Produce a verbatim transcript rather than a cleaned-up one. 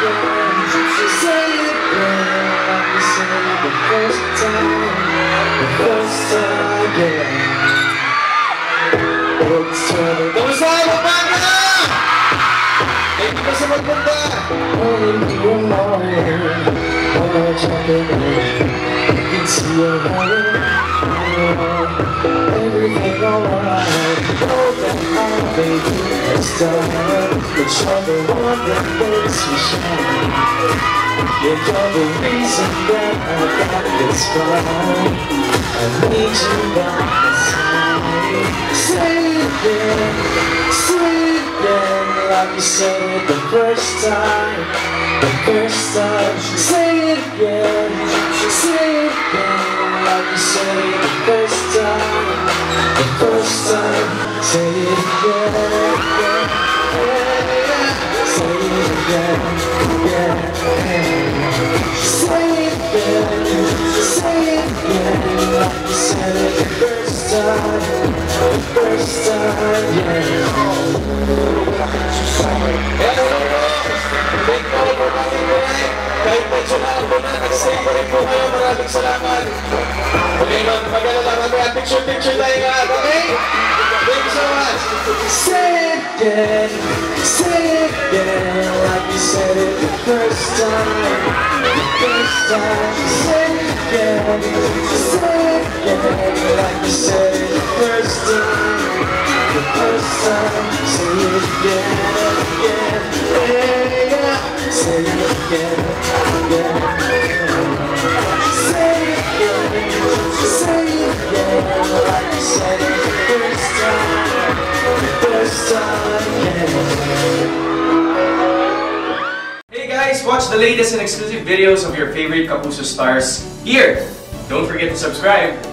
again, say it again, like you said it the first time, the first time, yeah. It's turning. Kamusta kayo, Panga? Thank you sa magpunta. Only you alone, all I check it in. You can see your heart, everything alright. Know that I'm baby, it's done. But you're the one that makes me shine. You're the reason that I got this far. I need you by my side. Say it again, say it again, like you said it the first time, the first time. Say it again, say it again, like you said it the first time, the first time. Say it again, yeah, yeah. Say it again, yeah, yeah. Say it again, say it again, like you said it the first time, the first time, yeah. Kahit medyo naambo na, nag-stay pa rin po kayo. Maraming salamat. Okay, mag-alala kami at picture-picture tayo nga. Okay? Thank you so much. Say it again, say it again, like you said it the first time, the first time. Say it again, say it again, like you said it the first time, the first time. Say it again, again, yeah, yeah. Say it again, again, say it again, say it again, like you said it the first time, the first time, yeah. Hey guys, watch the latest and exclusive videos of your favorite Kapuso stars here. Don't forget to subscribe.